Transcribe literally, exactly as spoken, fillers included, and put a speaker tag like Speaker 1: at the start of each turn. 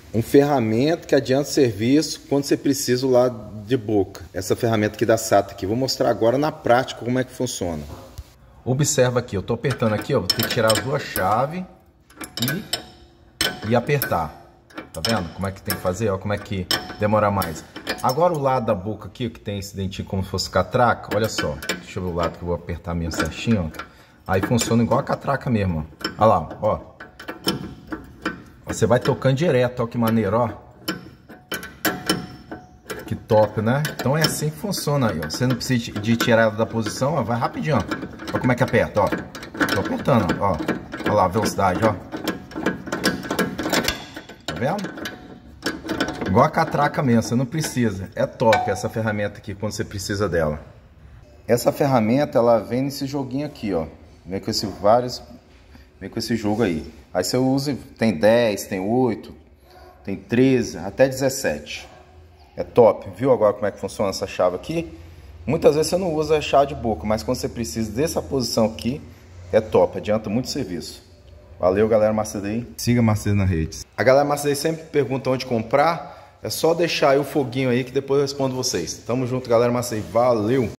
Speaker 1: Um ferramenta que adianta serviço quando você precisa o lado de boca. Essa ferramenta aqui da SATA aqui. Vou mostrar agora na prática como é que funciona. Observa aqui, eu tô apertando aqui, ó, vou ter que tirar as duas chaves e, e apertar. Tá vendo como é que tem que fazer? Ó, como é que demora mais. Agora o lado da boca aqui, ó, que tem esse dentinho como se fosse catraca, olha só. Deixa eu ver o lado que eu vou apertar mesmo certinho, ó. Aí funciona igual a catraca mesmo, ó. Olha lá, ó. Você vai tocando direto, ó, que maneiro, ó. Que top, né? Então é assim que funciona aí, ó. Você não precisa de tirar ela da posição, ó. Vai rapidinho, ó. Olha como é que aperta, ó. Tô apertando, ó. Olha lá a velocidade, ó. Tá vendo? Igual a catraca mesmo, você não precisa. É top essa ferramenta aqui quando você precisa dela. Essa ferramenta, ela vem nesse joguinho aqui, ó. Vem com esse vários... Vem com esse jogo aí. Aí você usa, tem dez, tem oito, tem treze, até dezessete. É top. Viu agora como é que funciona essa chave aqui? Muitas vezes você não usa a chave de boca, mas quando você precisa dessa posição aqui, é top. Adianta muito serviço. Valeu, galera Marcedes. Siga Marcedes na rede. A galera Marcedes sempre pergunta onde comprar. É só deixar aí o foguinho aí que depois eu respondo vocês. Tamo junto, galera Marcedes. Valeu!